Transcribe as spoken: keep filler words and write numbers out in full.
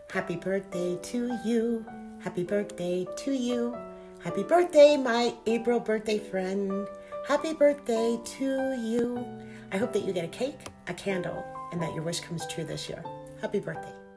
Happy birthday to you. Happy birthday to you. Happy birthday, my April birthday friend. Happy birthday to you. I hope that you get a cake, a candle, and that your wish comes true this year. Happy birthday.